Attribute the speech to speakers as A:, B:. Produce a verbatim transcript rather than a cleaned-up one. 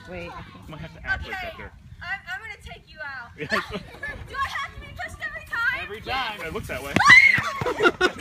A: Wait.
B: I might have to act like that there.
C: I'm, I'm gonna take you out.
B: Yes.
C: Do I have to be pushed every time?
B: Every time. It looks that way.